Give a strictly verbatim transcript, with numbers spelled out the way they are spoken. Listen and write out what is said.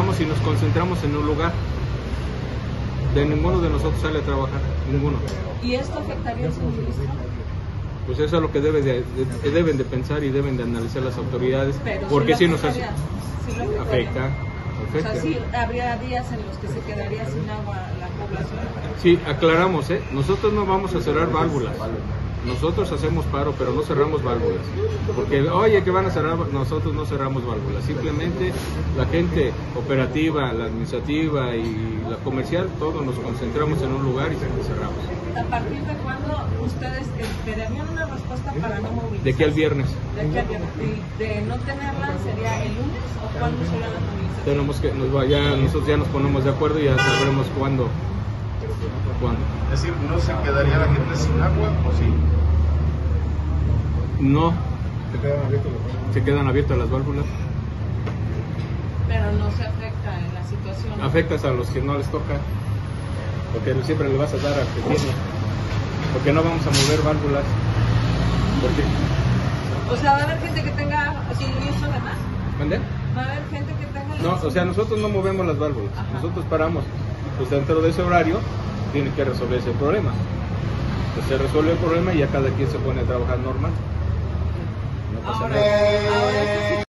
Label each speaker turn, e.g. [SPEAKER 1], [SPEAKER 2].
[SPEAKER 1] llegamos y nos concentramos en un lugar. De ninguno de nosotros sale a trabajar, ninguno.
[SPEAKER 2] ¿Y esto afectaría al suministro?
[SPEAKER 1] Pues eso es lo que debe de, de, deben de pensar y deben de analizar las autoridades,
[SPEAKER 2] pero
[SPEAKER 1] porque si
[SPEAKER 2] sí
[SPEAKER 1] nos hace,
[SPEAKER 2] sí lo
[SPEAKER 1] afecta, afecta.
[SPEAKER 2] O sea, sí habría días en los que se quedaría sin agua la población.
[SPEAKER 1] Sí, aclaramos, ¿eh? Nosotros no vamos a cerrar válvulas. Nosotros hacemos paro, pero no cerramos válvulas. Porque, oye, que van a cerrar, nosotros no cerramos válvulas. Simplemente la gente operativa, la administrativa y la comercial, todos nos concentramos en un lugar y cerramos.
[SPEAKER 2] ¿A partir de cuándo ustedes esperarían una respuesta para no movilizar?
[SPEAKER 1] De aquí al viernes.
[SPEAKER 2] De aquí al viernes. ¿Y de no tenerla sería el lunes o cuándo será la movilización?
[SPEAKER 1] Tenemos que, nos va, ya, nosotros ya nos ponemos de acuerdo y ya sabremos cuándo. ¿Cuándo?
[SPEAKER 3] Es decir, ¿no se quedaría la gente sin agua o sí?
[SPEAKER 1] No.
[SPEAKER 3] ¿Se quedan abiertas las válvulas?
[SPEAKER 1] Se quedan abiertas las válvulas.
[SPEAKER 2] Pero no se afecta en la situación.
[SPEAKER 1] Afectas a los que no les toca, porque siempre le vas a dar al que tiene. Porque no vamos a mover válvulas. ¿Por qué?
[SPEAKER 2] O sea, ¿va a haber gente que tenga suministro además?
[SPEAKER 1] ¿Dónde?
[SPEAKER 2] ¿Va a haber gente que tenga...
[SPEAKER 1] No, o sea, nosotros no movemos las válvulas.
[SPEAKER 2] Ajá.
[SPEAKER 1] Nosotros paramos. Pues dentro de ese horario tiene que resolverse el problema. Pues se resuelve el problema y ya cada quien se pone a trabajar normal. No pasa
[SPEAKER 2] Ahora,
[SPEAKER 1] nada.
[SPEAKER 2] ahora